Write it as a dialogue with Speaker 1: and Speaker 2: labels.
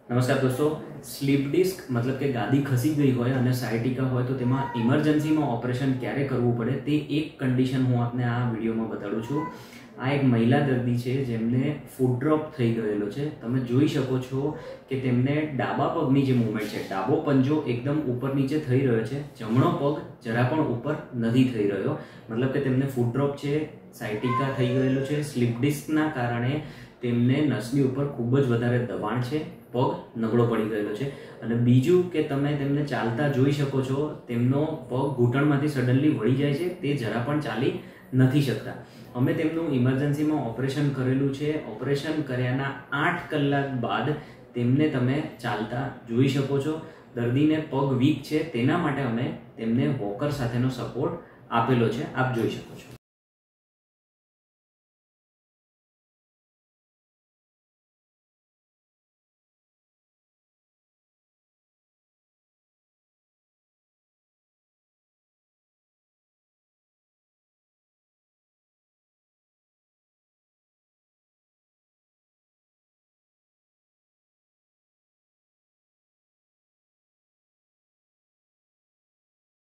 Speaker 1: નમસ્કાર દોસ્તો, slip disk મતલબ કે ગાદી ખસી ગઈ હોય અને સાયટિકા હોય તો તેમાં ઇમરજન્સીમાં ઓપરેશન ક્યારે કરવું પડે તે એક કન્ડિશન હું આપને આ વિડીયોમાં બતાડું છું. આ એક મહિલા દર્દી છે જેમને ફૂટ ડ્રોપ થઈ ગયેલો છે. તમે જોઈ શકો છો કે તેમને ડાબા પગની જે મૂવમેન્ટ છે, ડાબો પંજો એકદમ ઉપર નીચે થઈ રહ્યો છે, જમણો પગ જરા પણ ઉપર નથી થઈ રહ્યો. મતલબ કે તેમને ફૂટ ડ્રોપ છે, સાયટિકા થઈ ગયેલું છે. સ્લીપ ડિસ્કના કારણે તેમને નસની ઉપર ખૂબ જ વધારે દબાણ છે, પગ નબળો પડી ગયેલો છે. અને બીજું કે તમે તેમને ચાલતા જોઈ શકો છો, તેમનો પગ ઘૂંટણમાંથી સડનલી વળી જાય છે, તે જરા પણ ચાલી નથી શકતા. અમે તેમનું ઇમરજન્સીમાં ઓપરેશન કરેલું છે. ઓપરેશન કર્યાના 8 કલાક બાદ તેમને તમે ચાલતા જોઈ શકો છો. દર્દીને પગ વીક છે, તેના માટે અમે તેમને વોકર સાથેનો સપોર્ટ આપેલો છે, આપ જોઈ શકો છો.